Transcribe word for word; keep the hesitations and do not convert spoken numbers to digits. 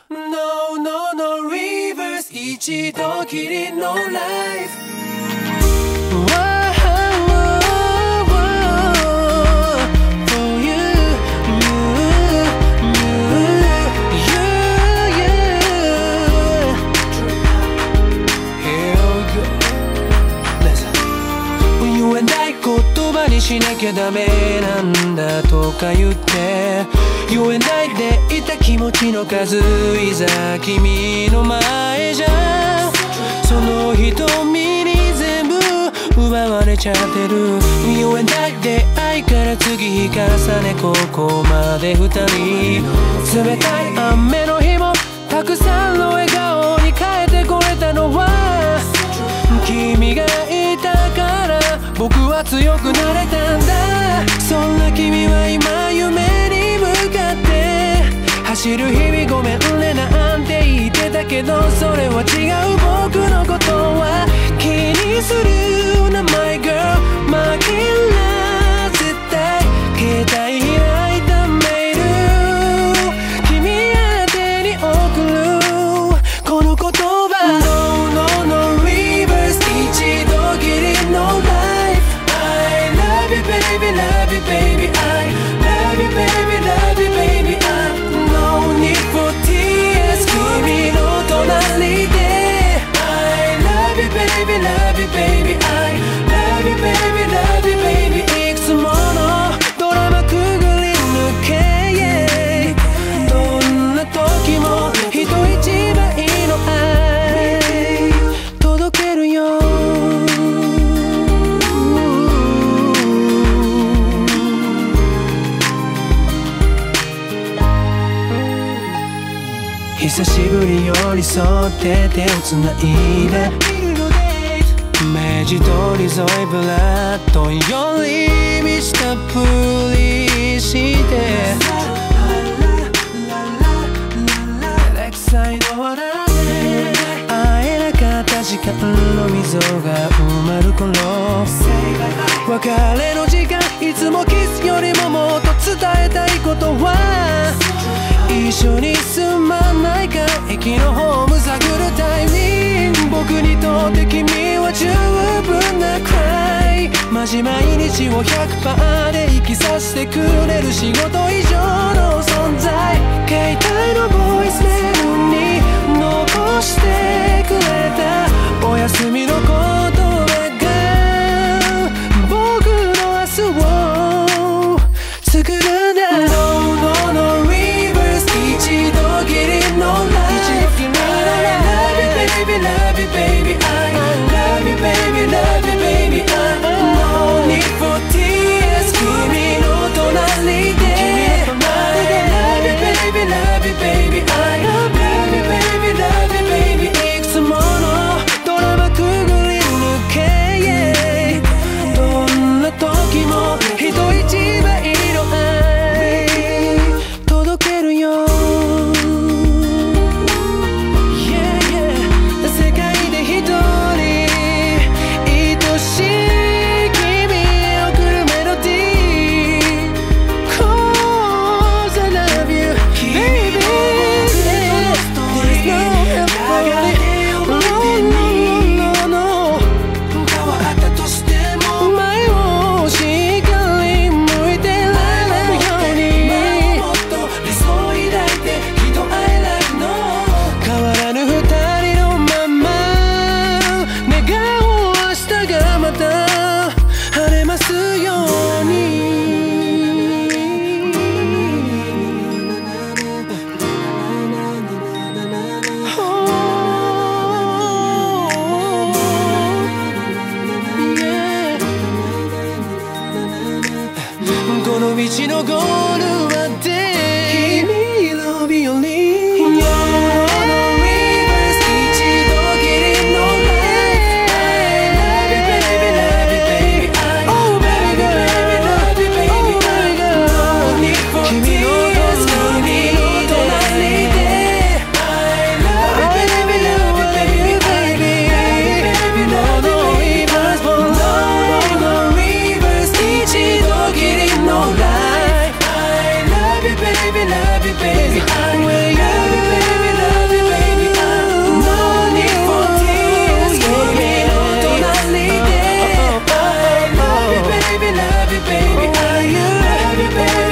No no no reverse 一度きりのライフしなきゃダメなんだとか言って言えないでいた気持ちの数いざ君の前じゃその瞳に全部奪われちゃってる言えないで愛から次重ねここまで二人冷たい雨の日もたくさんの笑顔に変えてこれたのは君がいたから僕は強くなれたんだそんな君は今夢に向かって走る日々ごめんねなんて言ってたけどそれは違う僕のことは気にするな My girl 負けんな絶対携帯開いたメール君宛てに送るこの言葉 No no no reverse 一度きりのBaby, love you, baby, I love you, baby, love you, baby, I no need for tears 君の隣で I love you, baby, love you, baby, I love you, baby, love you, baby いくつものドラマくぐり抜けどんな時も人一倍の愛届けるよ久しぶりより添って手をつないで明治通り沿いぶらっと寄り道たっぷりして照れくさいの笑い会えなかった時間の溝が埋まる頃別れの時間いつもキスよりももっと伝えたいことは一緒に住まないか駅のホーム探るタイミング僕にとって君は十分なくらいマジ毎日を ひゃくパーセント で生きさせてくれる仕事以上の存在携帯のボイスメールに残してくれたお休みの言葉が僕の明日を作るんだ No no no一度きりの Life I love you baby love you baby I love you baby love you baby I no need for tears 君の隣で I love you baby love you baby I love you baby love you baby いくつものドラマくぐり抜けどんな時も人一倍の愛届けるよBaby baby I love you baby